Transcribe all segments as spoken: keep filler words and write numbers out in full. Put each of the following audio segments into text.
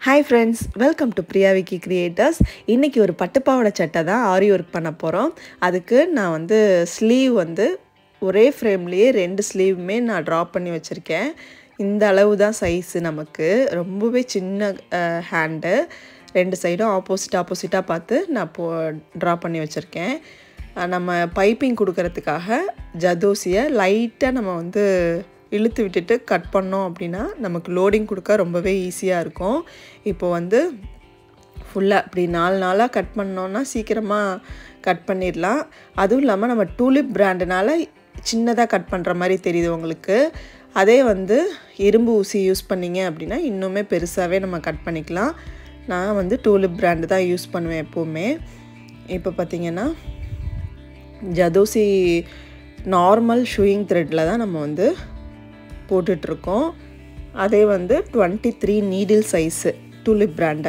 Hi friends, welcome to Priya Vicky Creators. இன்னைக்கு ஒரு பட்டுப்பாவாடை சட்டை தான் ஆரி ஒர்க் பண்ண போறோம். அதுக்கு நான் வந்து ஸ்லீவ் வந்து ஒரே ஃப்ரேம்லயே ரெண்டு ஸ்லீவுமே நான் டிரா பண்ணி வச்சிருக்கேன். இந்த அளவு தான் சைஸ் நமக்கு. ரொம்பவே சின்ன ஹேண்ட். ரெண்டு சைடும் ஆப்போசிட் ஆப்போசிட்டா பார்த்து நான் போ டிரா பண்ணி வச்சிருக்கேன். நம்ம பைப்பிங் கொடுக்கிறதுக்காக ஜதோசியை லைட்டா நம்ம வந்து இழுத்து விட்டுட்டு கட் பண்ணோம் அப்படினா நமக்கு லோடிங் கொடுக்க ரொம்பவே ஈஸியா இருக்கும். இப்போ வந்து ஃபுல்லா இப்படி நாலு நாளா கட் பண்ணோம்னா சீக்கிரமா கட் பண்ணிரலாம். அதுவும் இல்லாம நம்ம டூலிப் பிராண்ட்னால சின்னதா கட் பண்ற மாதிரி தெரியுது உங்களுக்கு. அதே வந்து இரும்பு ஊசி யூஸ் பண்ணீங்க அப்படினா இன்னுமே பெருசாவே நம்ம கட் பண்ணிக்கலாம். நான் வந்து டூலிப் பிராண்ட் தான் யூஸ் பண்ணுவேன் எப்பவுமே. இப்போ பாத்தீங்கன்னா ஜதோசி நார்மல் ஷூயிங் த்ரெட்ல தான் நம்ம வந்து போட்டுட்டு இருக்கோம். அதே வந்து twenty-three needle size Tulip brand.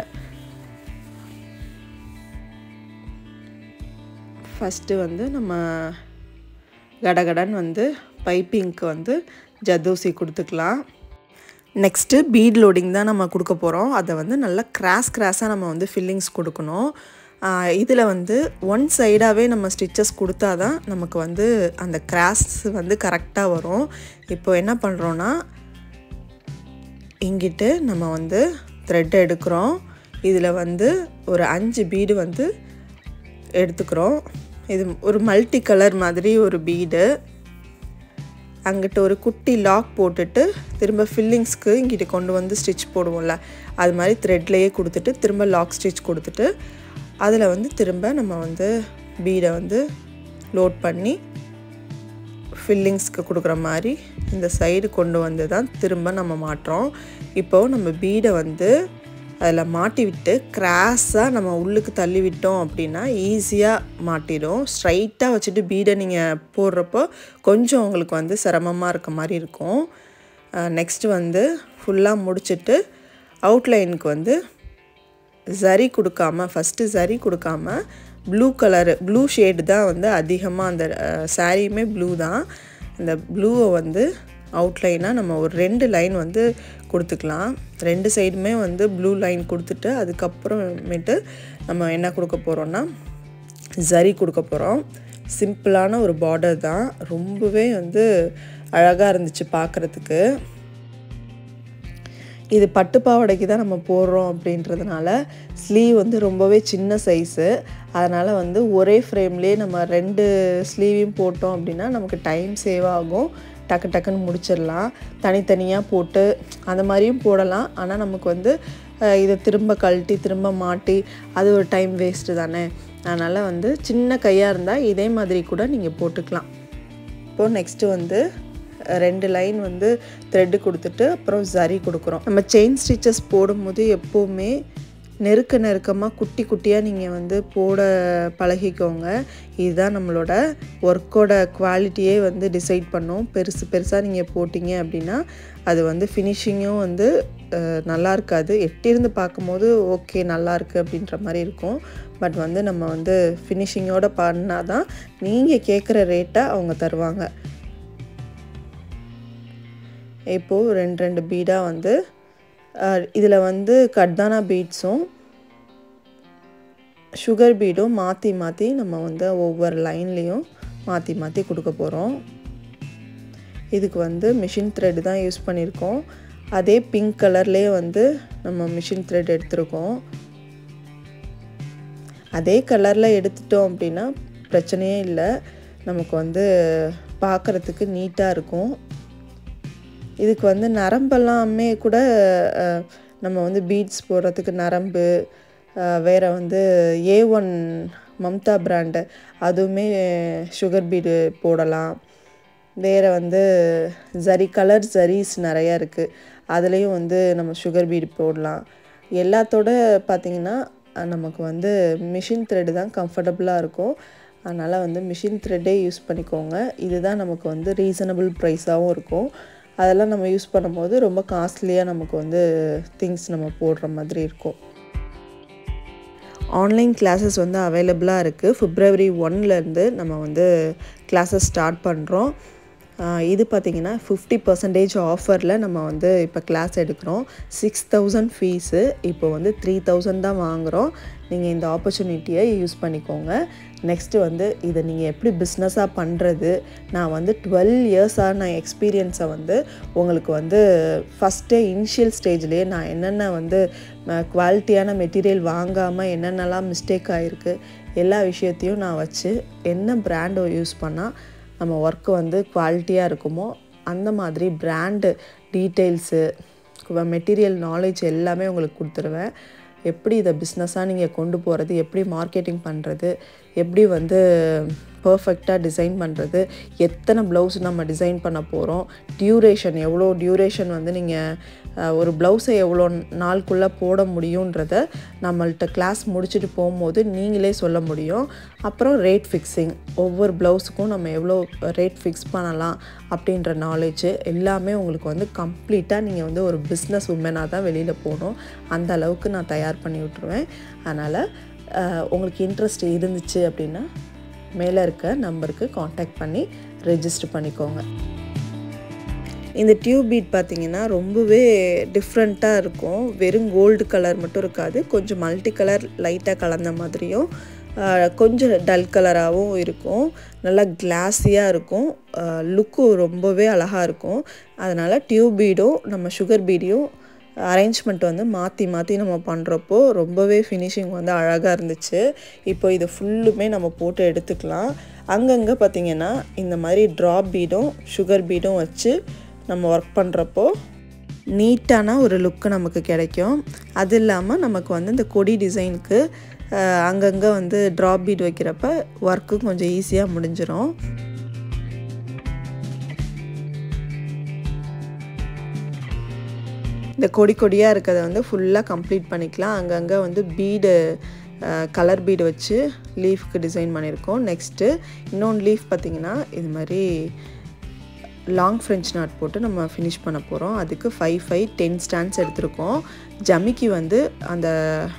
First வந்து நம்ம கடகடன் வந்து பைப்பிங்க்கு வந்து ஜதோசி கொடுத்துக்கலாம். நெக்ஸ்ட் பீட் லோடிங் தான் நம்ம கொடுக்க போறோம். அதை வந்து நல்லா கிராஸ் கிராஸா நம்ம வந்து ஃபில்லிங்ஸ் கொடுக்கணும். இதில் வந்து ஒன் சைடாகவே நம்ம ஸ்டிச்சஸ் கொடுத்தா தான் நமக்கு வந்து அந்த கிராஸ் வந்து கரெக்டாக வரும். இப்போ என்ன பண்ணுறோன்னா இங்கிட்டு நம்ம வந்து த்ரெட் எடுக்கிறோம். இதில் வந்து ஒரு அஞ்சு பீடு வந்து எடுத்துக்கிறோம். இது ஒரு மல்டி கலர் மாதிரி ஒரு பீடு. அங்கிட்ட ஒரு குட்டி லாக் போட்டுட்டு திரும்ப ஃபில்லிங்ஸ்க்கு இங்கிட்ட கொண்டு வந்து ஸ்டிச் போடுவோம்ல, அது மாதிரி த்ரெட்லேயே கொடுத்துட்டு திரும்ப லாக் ஸ்டிச் கொடுத்துட்டு அதில் வந்து திரும்ப நம்ம வந்து பீடை வந்து லோட் பண்ணி ஃபில்லிங்ஸ்க்கு கொடுக்குற மாதிரி இந்த சைடு கொண்டு வந்து தான் திரும்ப நம்ம மாட்டுறோம். இப்போது நம்ம பீடை வந்து அதில் மாட்டி விட்டு கிராஸாக நம்ம உள்ளுக்கு தள்ளி விட்டோம் அப்படின்னா ஈஸியாக மாட்டிடும். ஸ்ட்ரைட்டாக வச்சுட்டு பீடை நீங்கள் போடுறப்போ கொஞ்சம் உங்களுக்கு வந்து சிரமமாக இருக்க மாதிரி இருக்கும். நெக்ஸ்ட்டு வந்து ஃபுல்லாக முடிச்சுட்டு அவுட்லைனுக்கு வந்து ஜரி கொடுக்காம ஃபஸ்ட்டு ஜரி கொடுக்காம ப்ளூ கலரு ப்ளூ ஷேடு தான் வந்து அதிகமாக அந்த சாரியுமே ப்ளூ தான். அந்த ப்ளூவை வந்து அவுட்லைனாக நம்ம ஒரு ரெண்டு லைன் வந்து கொடுத்துக்கலாம். ரெண்டு சைடுமே வந்து ப்ளூ லைன் கொடுத்துட்டு அதுக்கப்புறமேட்டு நம்ம என்ன கொடுக்க போகிறோன்னா ஜரி கொடுக்க போகிறோம். சிம்பிளான ஒரு பார்டர் தான். ரொம்பவே வந்து அழகாக இருந்துச்சு பார்க்குறதுக்கு. இது பட்டுப்பாவாடைக்கு தான் நம்ம போடுறோம் அப்படின்றதுனால ஸ்லீவ் வந்து ரொம்பவே சின்ன சைஸு. அதனால் வந்து ஒரே ஃப்ரேம்லேயே நம்ம ரெண்டு ஸ்லீவையும் போட்டோம் அப்படின்னா நமக்கு டைம் சேவ் ஆகும். டக்கு டக்குன்னு முடிச்சிடலாம். தனித்தனியாக போட்டு அந்த மாதிரியும் போடலாம். ஆனால் நமக்கு வந்து இதை திரும்ப கழட்டி திரும்ப மாட்டி அது ஒரு டைம் வேஸ்ட்டு தானே. அதனால் வந்து சின்ன கையாக இருந்தால் இதே மாதிரி கூட நீங்கள் போட்டுக்கலாம். இப்போது நெக்ஸ்ட்டு வந்து ரெண்டு லைன் வந்து த்ரெட்டு கொடுத்துட்டு அப்புறம் ஜரி கொடுக்குறோம். நம்ம செயின் ஸ்டிச்சஸ் போடும்போது எப்போவுமே நெருக்க நெருக்கமாக குட்டி குட்டியாக நீங்கள் வந்து போட பழகிக்கோங்க. இதுதான் நம்மளோட ஒர்க்கோட குவாலிட்டியே வந்து டிசைட் பண்ணும். பெருசு பெருசாக நீங்கள் போட்டிங்க அப்படின்னா அது வந்து ஃபினிஷிங்கும் வந்து நல்லா இருக்காது. எட்டிருந்து பார்க்கும்போது ஓகே நல்லாயிருக்கு அப்படின்ற மாதிரி இருக்கும். பட் வந்து நம்ம வந்து ஃபினிஷிங்கோடு பண்ணால் தான் நீங்கள் கேட்குற ரேட்டை அவங்க தருவாங்க. இப்போது ரெண்டு ரெண்டு பீடாக வந்து இதில் வந்து கர்தானா பீட்ஸும் சுகர் பீடும் மாற்றி மாற்றி நம்ம வந்து ஒவ்வொரு லைன்லேயும் மாற்றி மாற்றி கொடுக்க போகிறோம். இதுக்கு வந்து மிஷின் த்ரெட் தான் யூஸ் பண்ணியிருக்கோம். அதே பிங்க் கலர்லேயே வந்து நம்ம மிஷின் த்ரெட் எடுத்திருக்கோம். அதே கலரில் எடுத்துட்டோம் அப்படின்னா பிரச்சனையே இல்லை. நமக்கு வந்து பார்க்குறதுக்கு நீட்டாக இருக்கும். இதுக்கு வந்து நரம்பெல்லாமே கூட நம்ம வந்து பீட்ஸ் போடுறதுக்கு நரம்பு வேறு வந்து ஏ ஒன் மம்தா பிராண்டு அதுவுமே சுகர் பீடு போடலாம். வேறு வந்து ஜரி கலர் ஜரீஸ் நிறையா இருக்குது. அதுலேயும் வந்து நம்ம சுகர் பீடு போடலாம். எல்லாத்தோட பார்த்திங்கன்னா நமக்கு வந்து மிஷின் த்ரெட்டு தான் கம்ஃபர்டபுளாக இருக்கும். அதனால் வந்து மிஷின் த்ரெட்டே யூஸ் பண்ணிக்கோங்க. இதுதான் நமக்கு வந்து ரீசனபிள் ப்ரைஸாகவும் இருக்கும். அதெல்லாம் நம்ம யூஸ் பண்ணும்போது ரொம்ப காஸ்ட்லியாக நமக்கு வந்து திங்ஸ் நம்ம போடுற மாதிரி இருக்கும். ஆன்லைன் கிளாஸஸ் வந்து அவைலபிளாக இருக்குது. பிப்ரவரி ஒன்லேருந்து நம்ம வந்து கிளாஸஸ் ஸ்டார்ட் பண்ணுறோம். இது பார்த்திங்கன்னா ஃபிஃப்டி பர்சன்டேஜ் ஆஃபரில் நம்ம வந்து இப்போ கிளாஸ் எடுக்கிறோம். சிக்ஸ் தௌசண்ட் ஃபீஸு இப்போ வந்து த்ரீ தௌசண்ட் தான் வாங்குகிறோம். நீங்கள் இந்த ஆப்பர்ச்சுனிட்டியை யூஸ் பண்ணிக்கோங்க. நெக்ஸ்ட்டு வந்து இதை நீங்கள் எப்படி பிஸ்னஸாக பண்ணுறது, நான் வந்து டுவெல் இயர்ஸாக நான் எக்ஸ்பீரியன்ஸை வந்து உங்களுக்கு வந்து ஃபஸ்ட்டே இனிஷியல் ஸ்டேஜ்லேயே நான் என்னென்ன வந்து குவாலிட்டியான மெட்டீரியல் வாங்காமல் என்னென்னலாம் மிஸ்டேக் ஆகிருக்கு எல்லா விஷயத்தையும் நான் வச்சு என்ன பிராண்டை யூஸ் பண்ணால் நம்ம ஒர்க்கு வந்து குவாலிட்டியாக இருக்குமோ அந்த மாதிரி பிராண்டு டீட்டெயில்ஸு மெட்டீரியல் நாலேஜ் எல்லாமே உங்களுக்கு கொடுத்துருவேன். எப்படி இதை பிஸ்னஸாக நீங்கள் கொண்டு போகிறது, எப்படி மார்க்கெட்டிங் பண்ணுறது, எப்படி வந்து பர்ஃபெக்டாக டிசைன் பண்ணுறது, எத்தனை ப்ளவுஸ் நம்ம டிசைன் பண்ண போகிறோம், டியூரேஷன் எவ்வளோ டியூரேஷன் வந்து நீங்கள் ஒரு ப்ளவுஸை எவ்வளோ நாளுக்குள்ளே போட முடியுன்றத நம்மள்கிட்ட கிளாஸ் முடிச்சுட்டு போகும்போது நீங்களே சொல்ல முடியும். அப்புறம் ரேட் ஃபிக்ஸிங், ஒவ்வொரு ப்ளவுஸுக்கும் நம்ம எவ்வளோ ரேட் ஃபிக்ஸ் பண்ணலாம் அப்படின்ற நாலேஜு எல்லாமே உங்களுக்கு வந்து கம்ப்ளீட்டாக நீங்கள் வந்து ஒரு பிஸ்னஸ் உமனாக தான் வெளியில் போகணும். அந்த அளவுக்கு நான் தயார் பண்ணி விட்ருவேன். அதனால் உங்களுக்கு இன்ட்ரெஸ்ட் இருந்துச்சு அப்படின்னா மேலே இருக்க நம்பருக்கு காண்டாக்ட் பண்ணி ரெஜிஸ்டர் பண்ணிக்கோங்க. இந்த டியூப் பீட் பார்த்திங்கன்னா ரொம்பவே டிஃப்ரெண்ட்டாக இருக்கும். வெறும் கோல்டு கலர் மட்டும் இருக்காது, கொஞ்சம் மல்டி கலர் லைட்டாக கலந்த மாதிரியும் கொஞ்சம் டல் கலராகவும் இருக்கும். நல்லா கிளாஸியாக இருக்கும், லுக்கும் ரொம்பவே அழகாக இருக்கும். அதனால் டியூப் பீடும் நம்ம சுகர் பீடையும் அரேஞ்ச்மெண்ட் வந்து மாற்றி மாற்றி நம்ம பண்ணுறப்போ ரொம்பவே ஃபினிஷிங் வந்து அழகாக இருந்துச்சு. இப்போ இது ஃபுல்லுமே நம்ம போட்டு எடுத்துக்கலாம். அங்கங்கே பார்த்திங்கன்னா இந்த மாதிரி ட்ராப் பீடும் சுகர் பீடும் வச்சு நம்ம ஒர்க் பண்ணுறப்போ நீட்டான ஒரு லுக்கு நமக்கு கிடைக்கும். அது இல்லாமல் நமக்கு வந்து இந்த கொடி டிசைனுக்கு அங்கங்கே வந்து ட்ராப் பீட் வைக்கிறப்ப ஒர்க்கும் கொஞ்சம் ஈஸியாக முடிஞ்சிடும். இந்த கொடி கொடியாக இருக்கிறத வந்து ஃபுல்லாக கம்ப்ளீட் பண்ணிக்கலாம். அங்கங்கே வந்து பீடு கலர் பீடு வச்சு லீஃப்க்கு டிசைன் பண்ணியிருக்கோம். நெக்ஸ்ட்டு இன்னொன்று லீஃப் பார்த்திங்கன்னா இது மாதிரி லாங் ஃப்ரெஞ்ச் நாட் போட்டு நம்ம ஃபினிஷ் பண்ண போகிறோம். அதுக்கு ஃபைவ் ஃபைவ் டென் ஸ்டாண்ட்ஸ் எடுத்திருக்கோம். ஜமிக்கி வந்து அந்த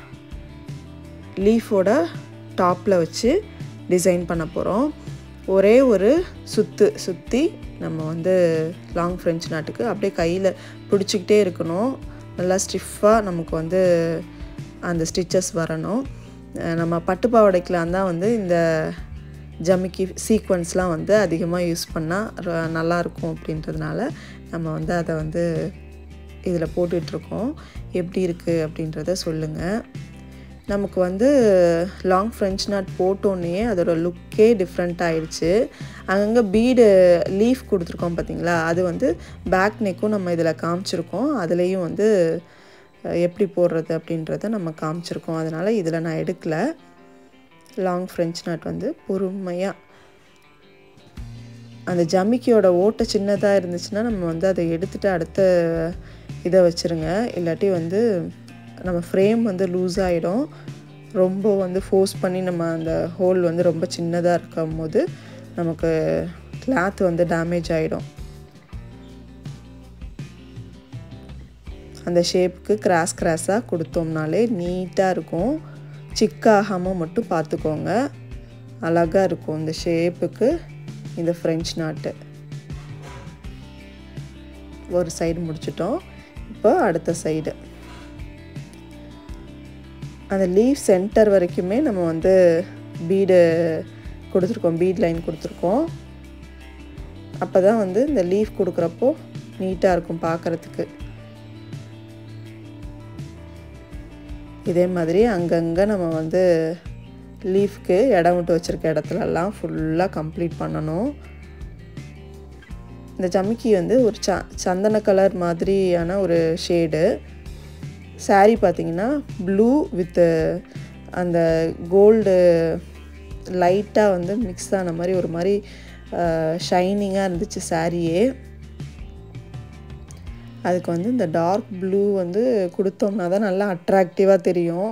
லீஃபோட டாப்பில் வச்சு டிசைன் பண்ண போகிறோம். ஒரே ஒரு சுற்று சுற்றி நம்ம வந்து லாங் ஃப்ரெஞ்ச் நாட்டுக்கு அப்படியே கையில் பிடிச்சிக்கிட்டே இருக்கணும். நல்லா ஸ்டிஃபாக நமக்கு வந்து அந்த ஸ்டிச்சஸ் வரணும். நம்ம பட்டு பாவாடைக்கெலாம் தான் வந்து இந்த ஜமிக்கி சீக்வன்ஸ்லாம் வந்து அதிகமாக யூஸ் பண்ணால் நல்லாயிருக்கும் அப்படின்றதுனால நம்ம வந்து அதை வந்து இதில் போட்டுட்ருக்கோம். எப்படி இருக்குது அப்படின்றத சொல்லுங்கள். நமக்கு வந்து லாங் ஃப்ரெஞ்ச் நாட் போட்டோன்னே அதோட லுக்கே டிஃப்ரெண்ட் ஆகிடுச்சு. அங்கங்கே பீடு லீஃப் கொடுத்துருக்கோம் பார்த்திங்களா, அது வந்து பேக் நெக்கும் நம்ம இதில் காமிச்சிருக்கோம். அதுலேயும் வந்து எப்படி போடுறது அப்படின்றத நம்ம காமிச்சிருக்கோம். அதனால் இதில் நான் எடுக்கலை. லாங் ஃப்ரெஞ்ச் நாட் வந்து பொறுமையாக அந்த ஜமிக்கியோட ஓட்டை சின்னதாக இருந்துச்சுன்னா நம்ம வந்து அதை எடுத்துகிட்டு அடுத்த இதை வச்சுருங்க. இல்லாட்டி வந்து நம்ம ஃப்ரேம் வந்து லூஸ் ஆகிடும். ரொம்ப வந்து ஃபோர்ஸ் பண்ணி நம்ம அந்த ஹோல் வந்து ரொம்ப சின்னதாக இருக்கும் போது நமக்கு கிளாத் வந்து டேமேஜ் ஆகிடும். அந்த ஷேப்புக்கு கிராஸ் கிராஸாக கொடுத்தோம்னாலே நீட்டாக இருக்கும். சிக்காகாமல் மட்டும் பார்த்துக்கோங்க, அழகாக இருக்கும் இந்த ஷேப்புக்கு. இந்த ஃப்ரெஞ்ச் நாட்டு ஒரு சைடு முடிச்சிட்டோம். இப்போ அடுத்த சைடு அந்த லீஃப் சென்டர் வரைக்குமே நம்ம வந்து பீடு கொடுத்துருக்கோம், பீட் லைன் கொடுத்துருக்கோம். அப்போ தான் வந்து இந்த லீஃப் கொடுக்குறப்போ நீட்டாக இருக்கும் பார்க்குறதுக்கு. இதே மாதிரி அங்கங்கே நம்ம வந்து லீஃப்க்கு இடம் விட்டு வச்சுருக்க இடத்துலலாம் ஃபுல்லாக கம்ப்ளீட் பண்ணணும். இந்த ஜமிக்கி வந்து ஒரு ச சந்தன கலர் மாதிரியான ஒரு ஷேடு. சாரீ பார்த்திங்கன்னா ப்ளூ வித்து அந்த கோல்டு லைட்டாக வந்து மிக்ஸ் ஆன மாதிரி ஒரு மாதிரி ஷைனிங்காக இருந்துச்சு சாரியே. அதுக்கு வந்து இந்த டார்க் ப்ளூ வந்து கொடுத்தோம்னா தான் நல்லா அட்ராக்டிவாக தெரியும்.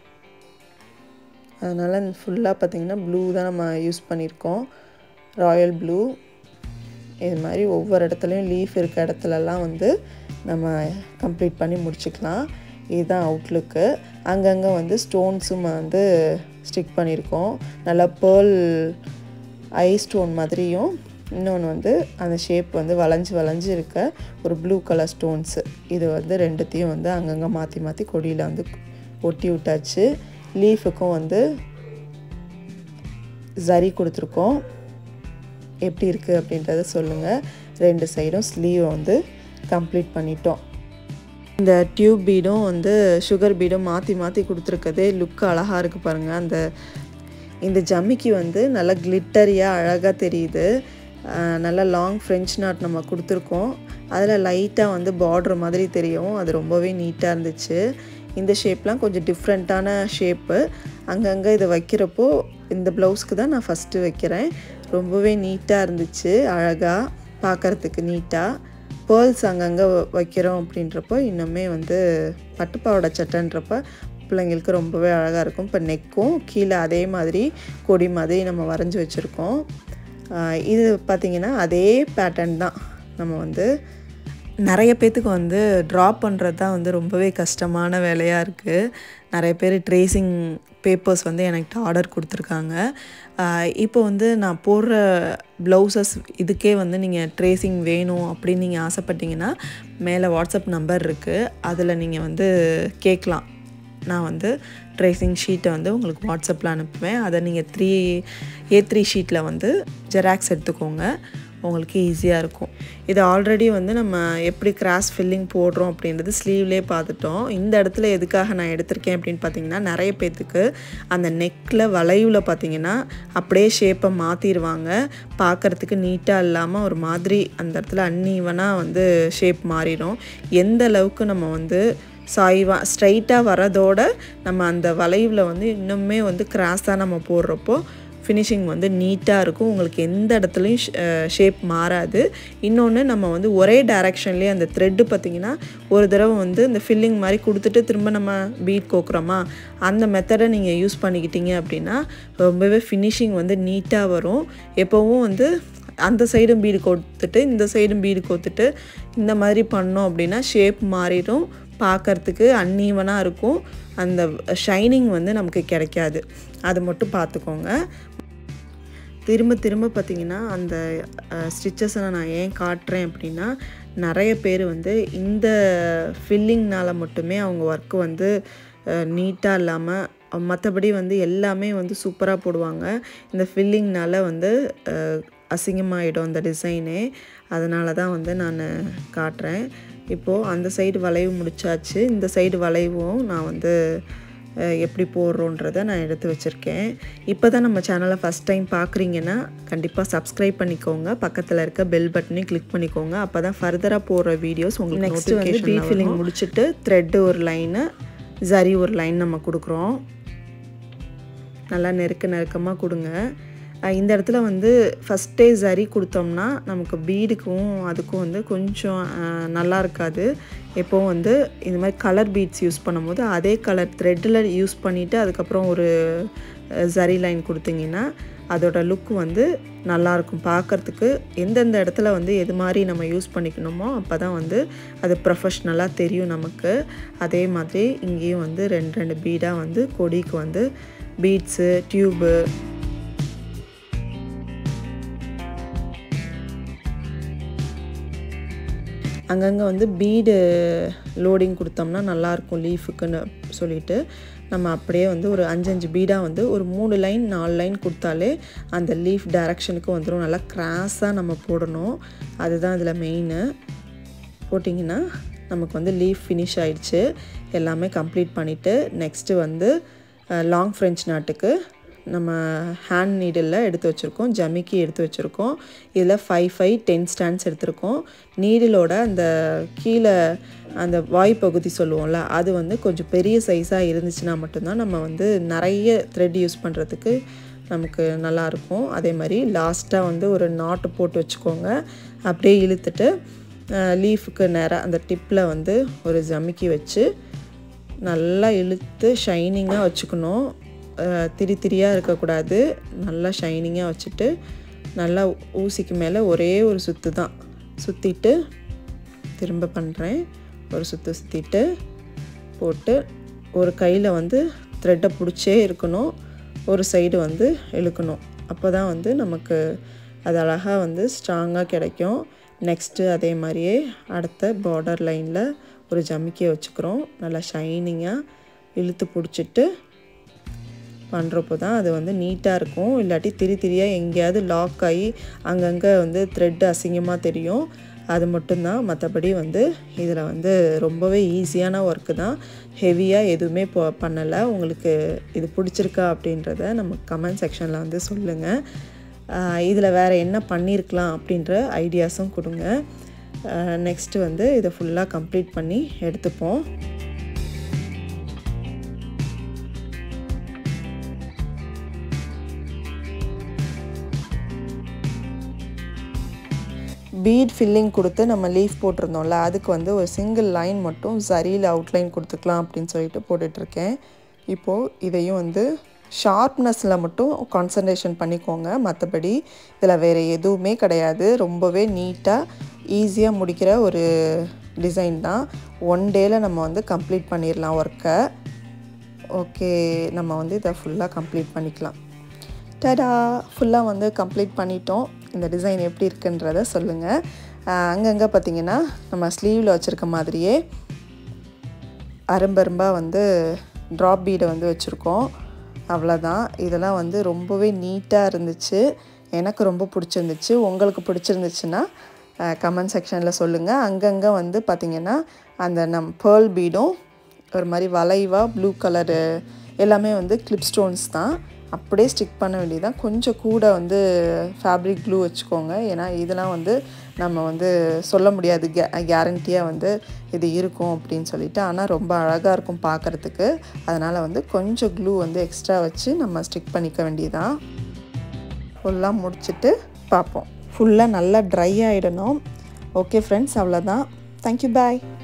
அதனால் ஃபுல்லாக பார்த்திங்கன்னா ப்ளூ தான் நம்ம யூஸ் பண்ணியிருக்கோம், ராயல் ப்ளூ. இது மாதிரி ஒவ்வொரு இடத்துலையும் லீஃப் இருக்க இடத்துலலாம் வந்து நம்ம கம்ப்ளீட் பண்ணி முடிச்சுக்கலாம். இதுதான் அவுட்லுக்கு. அங்கங்கே வந்து ஸ்டோன்ஸும் வந்து ஸ்டிக் பண்ணியிருக்கோம். நல்லா பேர்ல் ஐ ஸ்டோன் மாதிரியும் இன்னொன்று வந்து அந்த ஷேப் வந்து வளைஞ்சு வளைஞ்சு இருக்க ஒரு ப்ளூ கலர் ஸ்டோன்ஸு. இது வந்து ரெண்டுத்தையும் வந்து அங்கங்கே மாற்றி மாற்றி கொடியில் வந்து ஒட்டி விட்டாச்சு. லீஃபுக்கும் வந்து ஜரி கொடுத்துருக்கோம். எப்படி இருக்குது அப்படின்றத சொல்லுங்கள். ரெண்டு சைடும் ஸ்லீவை வந்து கம்ப்ளீட் பண்ணிட்டோம். இந்த டியூப் பீடும் வந்து சுகர் பீடும் மாற்றி மாற்றி கொடுத்துருக்கதே லுக் அழகாக இருக்குது பாருங்கள். அந்த இந்த ஜம்மிக்கு வந்து நல்லா கிளிட்டரியாக அழகாக தெரியுது. நல்லா லாங் ஃப்ரெஞ்ச் நாட் நம்ம கொடுத்துருக்கோம். அதில் லைட்டாக வந்து பார்டர் மாதிரி தெரியும். அது ரொம்பவே நீட்டாக இருந்துச்சு. இந்த ஷேப்லாம் கொஞ்சம் டிஃப்ரெண்ட்டான ஷேப்பு. அங்கங்கே இதை வைக்கிறப்போ இந்த ப்ளவுஸ்க்கு தான் நான் ஃபஸ்ட்டு வைக்கிறேன். ரொம்பவே நீட்டாக இருந்துச்சு, அழகாக பார்க்குறதுக்கு நீட்டாக. பேர்ல்ஸ் அங்கங்கே வைக்கிறோம் அப்படின்றப்போ இன்னுமே வந்து பட்டுப்பாவோட சட்டைன்றப்ப பிள்ளைங்களுக்கு ரொம்பவே அழகாக இருக்கும். இப்போ நெக்கும் கீழே அதே மாதிரி கொடி மாதிரி நம்ம வரைஞ்சி வச்சுருக்கோம். இது பார்த்திங்கன்னா அதே பேட்டர்ன் தான். நம்ம வந்து நிறைய பேர்த்துக்கு வந்து ட்ராப் பண்ணுறது தான் வந்து ரொம்பவே கஷ்டமான வேலையாக இருக்குது. நிறைய பேர் ட்ரேசிங் பேப்பர்ஸ் வந்து எனக்கு ஆர்டர் கொடுத்துருக்காங்க. இப்போ வந்து நான் போடுற ப்ளவுசஸ் இதுக்கே வந்து நீங்கள் ட்ரேசிங் வேணும் அப்படின்னு நீங்கள் ஆசைப்பட்டீங்கன்னா மேலே வாட்ஸ்அப் நம்பர் இருக்குது. அதில் நீங்கள் வந்து கேட்கலாம். நான் வந்து ட்ரேசிங் ஷீட்டை வந்து உங்களுக்கு வாட்ஸ்அப்பில் அனுப்புவேன். அதை நீங்கள் த்ரீ ஏ த்ரீ ஷீட்டில் வந்து ஜெராக்ஸ் எடுத்துக்கோங்க, உங்களுக்கு ஈஸியாக இருக்கும். இது ஆல்ரெடி வந்து நம்ம எப்படி கிராஸ் ஃபில்லிங் போடுறோம் அப்படின்றது ஸ்லீவ்லேயே பார்த்துட்டோம். இந்த இடத்துல எதுக்காக நான் எடுத்திருக்கேன் அப்படின்னு பார்த்தீங்கன்னா, நிறைய பேர்த்துக்கு அந்த நெக்கில் வளைவில் பார்த்தீங்கன்னா அப்படியே ஷேப்பை மாற்றிடுவாங்க. பார்க்குறதுக்கு நீட்டாக இல்லாமல் ஒரு மாதிரி அந்த இடத்துல அன்ஈவனாக வந்து ஷேப் மாறிடும். எந்த அளவுக்கு நம்ம வந்து சாய்வா ஸ்ட்ரைட்டாக வரதோட நம்ம அந்த வளைவில் வந்து இன்னுமே வந்து கிராஸாக நம்ம போடுறப்போ ஃபினிஷிங் வந்து நீட்டாக இருக்கும். உங்களுக்கு எந்த இடத்துலையும் ஷேப் மாறாது. இன்னொன்று நம்ம வந்து ஒரே டைரெக்ஷன்லேயே அந்த த்ரெட்டு பார்த்திங்கன்னா ஒரு தடவை வந்து இந்த ஃபில்லிங் மாதிரி கொடுத்துட்டு திரும்ப நம்ம பீட் கோக்குறோமா, அந்த மெத்தடை நீங்கள் யூஸ் பண்ணிக்கிட்டீங்க அப்படின்னா ரொம்பவே ஃபினிஷிங் வந்து நீட்டாக வரும். எப்போவும் வந்து அந்த சைடும் பீடு கோத்துட்டு இந்த சைடும் பீடு கோத்துட்டு இந்த மாதிரி பண்ணோம் அப்படின்னா ஷேப் மாறிடும், பார்க்குறதுக்கு அன்ஈவனாக இருக்கும். அந்த ஷைனிங் வந்து நமக்கு கிடைக்காது. அது மட்டும் பார்த்துக்கோங்க. திரும்ப திரும்ப பார்த்திங்கன்னா அந்த ஸ்டிச்சஸை நான் ஏன் காட்டுறேன் அப்படின்னா, நிறைய பேர் வந்து இந்த ஃபில்லிங்னால் மட்டுமே அவங்க ஒர்க்கு வந்து நீட்டாக இல்லாமல் மற்றபடி வந்து எல்லாமே வந்து சூப்பராக போடுவாங்க. இந்த ஃபில்லிங்னால் வந்து அசிங்கமாகிடும் அந்த டிசைனே. அதனால தான் வந்து நான் காட்டுறேன். இப்போது அந்த சைடு வளைவு முடிச்சாச்சு. இந்த சைடு வளைவும் நான் வந்து எப்படி போடுறோன்றதை நான் எடுத்து வச்சுருக்கேன். இப்போ தான் நம்ம சேனலை ஃபஸ்ட் டைம் பார்க்குறீங்கன்னா கண்டிப்பாக சப்ஸ்கிரைப் பண்ணிக்கோங்க. பக்கத்தில் இருக்க பெல் பட்டனையும் கிளிக் பண்ணிக்கோங்க. அப்போ தான் ஃபர்தராக போடுற வீடியோஸ் உங்களுக்கு நெக்ஸ்ட்டு வந்து பீட் ஃபில்லிங் முடிச்சுட்டு த்ரெட்டு ஒரு லைனு, ஜரி ஒரு லைன் நம்ம கொடுக்குறோம். நல்லா நெருக்க நெருக்கமாக கொடுங்க. இந்த இடத்துல வந்து ஃபஸ்ட்டே ஜரி கொடுத்தோம்னா நமக்கு பீடுக்கும் அதுக்கும் வந்து கொஞ்சம் நல்லா இருக்காது. எப்போவும் வந்து இந்த மாதிரி கலர் பீட்ஸ் யூஸ் பண்ணும்போது அதே கலர் த்ரெட்டில் யூஸ் பண்ணிவிட்டு அதுக்கப்புறம் ஒரு ஜரி லைன் கொடுத்தீங்கன்னா அதோட லுக் வந்து நல்லாயிருக்கும் பார்க்குறதுக்கு. எந்தெந்த இடத்துல வந்து எது மாதிரி நம்ம யூஸ் பண்ணிக்கணுமோ அப்போ தான் வந்து அது ப்ரொஃபஷ்னலாக தெரியும் நமக்கு. அதே மாதிரி இங்கேயும் வந்து ரெண்டு ரெண்டு பீடாக வந்து கொடிக்கு வந்து பீட்ஸு, டியூபு, அங்கங்கே வந்து பீடு லோடிங் கொடுத்தோம்னா நல்லாயிருக்கும் லீஃபுக்குன்னு சொல்லிட்டு நம்ம அப்படியே வந்து ஒரு அஞ்சு அஞ்சு பீடாக வந்து ஒரு மூணு லைன் நாலு லைன் கொடுத்தாலே அந்த லீஃப் டைரக்ஷனுக்கு வந்துடும். நல்லா கிராஸாக நம்ம போடணும். அதுதான் இதில் மெயின்னு. போட்டிங்கன்னா நமக்கு வந்து லீஃப் ஃபினிஷ் ஆகிடுச்சு. எல்லாமே கம்ப்ளீட் பண்ணிவிட்டு நெக்ஸ்ட்டு வந்து லாங் ஃப்ரெஞ்ச் நாட்டுக்கு நம்ம ஹேண்ட் நீடிலில் எடுத்து வச்சுருக்கோம், ஜமிக்கி எடுத்து வச்சுருக்கோம். இதில் ஃபைவ் ஃபைவ் டென் ஸ்டாண்ட்ஸ் எடுத்திருக்கோம். நீடிலோட அந்த கீழே அந்த வாய் பகுதி சொல்லுவோம்ல, அது வந்து கொஞ்சம் பெரிய சைஸாக இருந்துச்சுன்னா மட்டும்தான் நம்ம வந்து நிறைய த்ரெட் யூஸ் பண்ணுறதுக்கு நமக்கு நல்லாயிருக்கும். அதே மாதிரி லாஸ்ட்டாக வந்து ஒரு நாட்டு போட்டு வச்சுக்கோங்க. அப்படியே இழுத்துட்டு லீஃபுக்கு நேராக அந்த டிப்பில் வந்து ஒரு ஜமிக்கி வச்சு நல்லா இழுத்து ஷைனிங்காக வச்சுக்கணும். திரி திரியாக இருக்கக்கூடாது. நல்லா ஷைனிங்காக வச்சுட்டு நல்லா ஊசிக்கு மேலே ஒரே ஒரு சுற்று தான் சுற்றிட்டு திரும்ப பண்ணுறேன். ஒரு சுற்று சுற்றிட்டு போட்டு ஒரு கையில் வந்து த்ரெட்டை பிடிச்சே இருக்கணும், ஒரு சைடு வந்து இழுக்கணும். அப்போ தான் வந்து நமக்கு அது அழகாக வந்து ஸ்ட்ராங்காக கிடைக்கும். நெக்ஸ்ட்டு அதே மாதிரியே அடுத்த பார்டர் லைனில் ஒரு ஜமிக்கியை வச்சுக்கிறோம். நல்லா ஷைனிங்காக இழுத்து பிடிச்சிட்டு பண்ணுறப்போ தான் அது வந்து நீட்டாக இருக்கும். இல்லாட்டி திரி திரியாக எங்கேயாவது லாக் ஆகி அங்கங்கே வந்து த்ரெட் அசிங்கமாக தெரியும். அது மட்டும்தான். மற்றபடி வந்து இதில் வந்து ரொம்பவே ஈஸியான ஒர்க்கு தான். ஹெவியாக எதுவுமே போ பண்ணலை. உங்களுக்கு இது பிடிச்சிருக்கா அப்படின்றத நம்ம கமெண்ட் செக்ஷனில் வந்து சொல்லுங்கள். இதில் வேறு என்ன பண்ணியிருக்கலாம் அப்படின்ற ஐடியாஸும் கொடுங்க. நெக்ஸ்ட்டு வந்து இதை ஃபுல்லாக கம்ப்ளீட் பண்ணி எடுத்துப்போம். பீட் ஃபில்லிங் கொடுத்து நம்ம லீஃப் போட்டிருந்தோம்ல, அதுக்கு வந்து ஒரு சிங்கிள் லைன் மட்டும் சரியில் அவுட்லைன் கொடுத்துக்கலாம் அப்படின்னு சொல்லிட்டு போட்டுட்ருக்கேன். இப்போது இதையும் வந்து ஷார்ப்னஸில் மட்டும் கான்சன்ட்ரேஷன் பண்ணிக்கோங்க. மற்றபடி இதில் வேறு எதுவுமே கிடையாது. ரொம்பவே நீட்டாக ஈஸியாக முடிக்கிற ஒரு டிசைன் தான். ஒன் டேயில் நம்ம வந்து கம்ப்ளீட் பண்ணிடலாம் ஒர்க்கை. ஓகே, நம்ம வந்து இதை ஃபுல்லாக கம்ப்ளீட் பண்ணிக்கலாம். டடா, ஃபுல்லாக வந்து கம்ப்ளீட் பண்ணிட்டோம். இந்த டிசைன் எப்படி இருக்குன்றத சொல்லுங்கள். அங்கங்கே பார்த்திங்கன்னா நம்ம ஸ்லீவில் வச்சுருக்க மாதிரியே அரும்பரும்பாக வந்து ட்ராப் பீடை வந்து வச்சுருக்கோம். அவ்வளோதான். இதெல்லாம் வந்து ரொம்பவே நீட்டாக இருந்துச்சு. எனக்கு ரொம்ப பிடிச்சிருந்துச்சு. உங்களுக்கு பிடிச்சிருந்துச்சுன்னா கமெண்ட் செக்ஷனில் சொல்லுங்கள். அங்கங்கே வந்து பார்த்திங்கன்னா அந்த நம் பேர்ல் பீடும் ஒரு மாதிரி வளைவாக ப்ளூ கலரு எல்லாமே வந்து கிளிப் ஸ்டோன்ஸ் தான். அப்படியே ஸ்டிக் பண்ண வேண்டியதான். கொஞ்சம் கூட வந்து ஃபேப்ரிக் க்ளூ வச்சுக்கோங்க. ஏன்னா இதெல்லாம் வந்து நம்ம வந்து சொல்ல முடியாது கே கேரண்டியாக வந்து இது இருக்கும் அப்படின்னு சொல்லிட்டு. ஆனால் ரொம்ப அழகாக இருக்கும் பார்க்குறதுக்கு. அதனால் வந்து கொஞ்சம் க்ளூ வந்து எக்ஸ்ட்ரா வச்சு நம்ம ஸ்டிக் பண்ணிக்க வேண்டியதான். ஃபுல்லாக முடிச்சுட்டு பார்ப்போம். ஃபுல்லாக நல்லா ட்ரை ஆகிடணும். ஓகே ஃப்ரெண்ட்ஸ், அவ்வளோதான். தேங்க்யூ, பாய்.